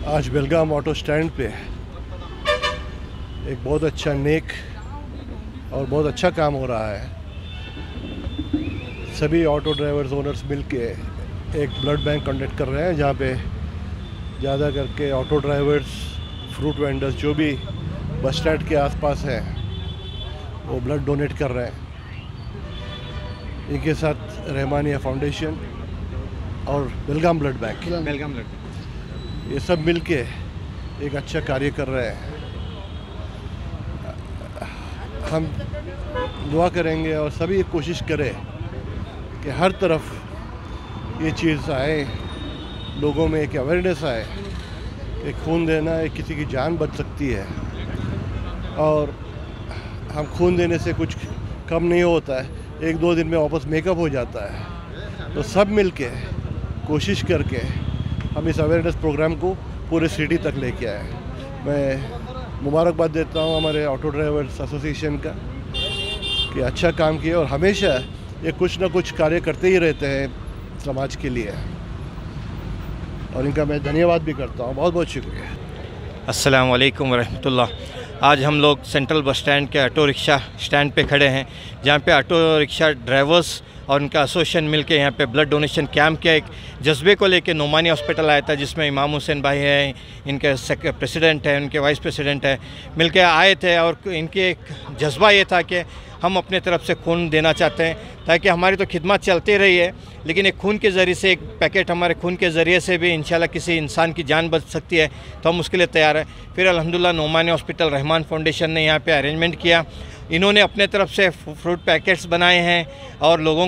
आज बेलगाम auto stand पे एक बहुत अच्छा नेक और बहुत अच्छा काम हो रहा है। सभी ऑटो ड्राइवर्स ओनर्स मिलके एक ब्लड बैंक कंडक्ट कर रहे हैं, जहाँ पे ज़्यादा करके ऑटो ड्राइवर्स, फ्रूट वेंडर्स जो भी बस स्टैंड के आसपास हैं वो ब्लड डोनेट कर रहे हैं। इनके साथ रहमानिया फाउंडेशन और बेलगाम ब्लड बैंक, ये सब मिलके एक अच्छा कार्य कर रहे हैं। हम दुआ करेंगे और सभी कोशिश करें कि हर तरफ ये चीज़ आए, लोगों में एक अवेयरनेस आए कि खून देना एक किसी की जान बच सकती है और हम खून देने से कुछ कम नहीं होता है, 1-2 दिन में वापस मेकअप हो जाता है। तो सब मिलके कोशिश करके हम इस अवेयरनेस प्रोग्राम को पूरे सिटी तक लेके आए। मैं मुबारकबाद देता हूँ हमारे ऑटो ड्राइवर्स एसोसिएशन का कि अच्छा काम किया और हमेशा ये कुछ ना कुछ कार्य करते ही रहते हैं समाज के लिए, और इनका मैं धन्यवाद भी करता हूँ। बहुत बहुत शुक्रिया। अस्सलाम वालेकुम रहमतुल्लाह। आज हम लोग सेंट्रल बस स्टैंड के ऑटो रिक्शा स्टैंड पे खड़े हैं, जहाँ पे ऑटो रिक्शा ड्राइवर्स और उनका एसोसिएशन मिलके यहाँ पे ब्लड डोनेशन कैंप के एक जज्बे को लेके नोमानी हॉस्पिटल आया था, जिसमें इमाम हुसैन भाई हैं, इनके प्रेसिडेंट हैं, उनके वाइस प्रेसिडेंट हैं, मिलके आए थे। और इनके एक जज्बा ये था कि हम अपने तरफ से खून देना चाहते हैं ताकि हमारी तो खिदमत चलती रही है, लेकिन एक खून के ज़रिए से, एक पैकेट हमारे खून के ज़रिए से भी इंशाल्लाह किसी इंसान की जान बच सकती है, तो हम उसके लिए तैयार हैं। फिर अल्हम्दुलिल्लाह नोमानी हॉस्पिटल रहमान फाउंडेशन ने यहाँ पे अरेंजमेंट किया। इन्होंने अपने तरफ से फ्रूट पैकेट्स बनाए हैं और लोगों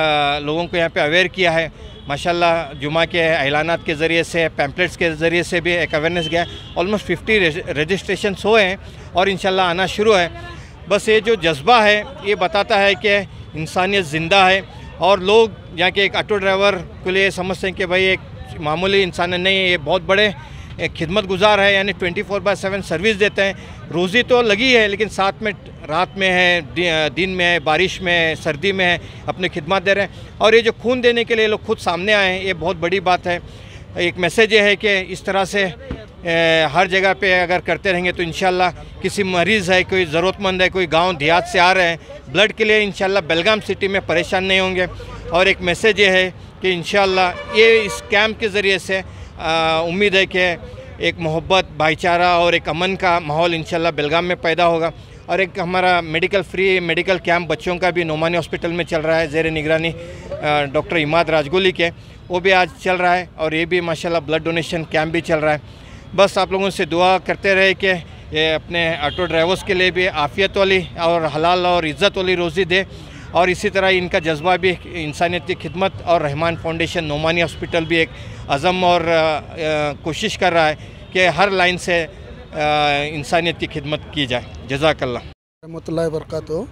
को यहाँ पे अवेयर किया है। माशाल्लाह जुमा के ऐलानात के ज़रिए से, पैम्पलेट्स के ज़रिए से भी एक अवेयरनेस गया। ऑलमोस्ट 50 रजिस्ट्रेशन हुए हैं और इंशाल्लाह आना शुरू है। बस ये जो जज्बा है ये बताता है कि इंसानियत ज़िंदा है, और लोग यहाँ के एक ऑटो ड्राइवर के लिए समझते हैं कि भाई एक मामूली इंसान नहीं है, ये बहुत बड़े एक खिदमत गुजार है, यानी 24/7 सर्विस देते हैं। रोज़ी तो लगी है, लेकिन साथ में रात में है, दिन में है, बारिश में है, सर्दी में है, अपनी खिदमत दे रहे हैं। और ये जो खून देने के लिए लोग खुद सामने आए हैं, ये बहुत बड़ी बात है। एक मैसेज ये है कि इस तरह से हर जगह पे अगर करते रहेंगे तो इंशाल्लाह किसी मरीज़ है, कोई ज़रूरतमंद है, कोई गांव देहात से आ रहे हैं ब्लड के लिए, इंशाल्लाह बेलगाम सिटी में परेशान नहीं होंगे। और एक मैसेज ये है कि इंशाल्लाह ये इस कैंप के ज़रिए से उम्मीद है कि एक मोहब्बत, भाईचारा और एक अमन का माहौल इंशाल्लाह बेलगाम में पैदा होगा। और एक हमारा फ्री मेडिकल कैंप बच्चों का भी नोमानी हॉस्पिटल में चल रहा है, ज़ेर निगरानी डॉक्टर इमाद राजगोली के, वो भी आज चल रहा है। और ये भी माशाल्लाह ब्लड डोनेशन कैंप भी चल रहा है। बस आप लोगों से दुआ करते रहे कि ये अपने ऑटो ड्राइवर्स के लिए भी आफ़ियत वाली और हलाल और इज़्ज़त वाली रोज़ी दे, और इसी तरह इनका जज्बा भी इंसानियत की खिदमत, और रहमान फाउंडेशन नोमानी हॉस्पिटल भी एक अज़म और कोशिश कर रहा है कि हर लाइन से इंसानियत की खिदमत की जाए। जज़ाकल्लाह। रहमतुल्लाहि व बरकातहू।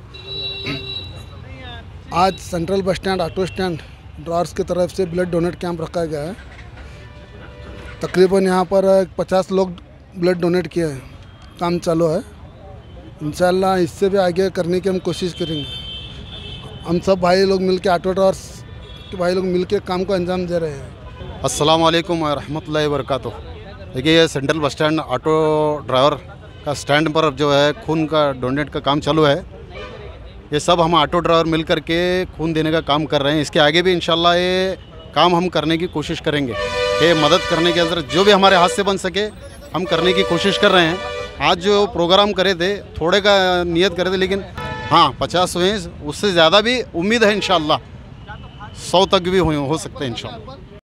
आज central bus stand auto stand drivers की तरफ से ब्लड डोनेट कैंप रखा गया है। तकरीबन यहाँ पर 50 लोग ब्लड डोनेट किए हैं, काम चालू है। इंशाल्लाह इससे भी आगे करने की हम कोशिश करेंगे। हम सब भाई लोग मिलके, ऑटो ड्राइवर्स के भाई लोग मिलके काम को अंजाम दे रहे हैं। अस्सलाम वालेकुम रहमतुल्लाहि व बरकातहू। देखिए ये central bus stand auto driver का स्टैंड पर जो है खून का डोनेट का काम चालू है। ये सब हम ऑटो ड्राइवर मिल कर के खून देने का काम कर रहे हैं। इसके आगे भी इंशाल्लाह ये काम हम करने की कोशिश करेंगे। ये मदद करने के अंदर जो भी हमारे हाथ से बन सके हम करने की कोशिश कर रहे हैं। आज जो प्रोग्राम करे थे, थोड़े का नियत करे थे, लेकिन हाँ 50 हुए, उससे ज़्यादा भी उम्मीद है इंशाल्लाह 100 तक भी हो सकते हैं इंशाल्लाह।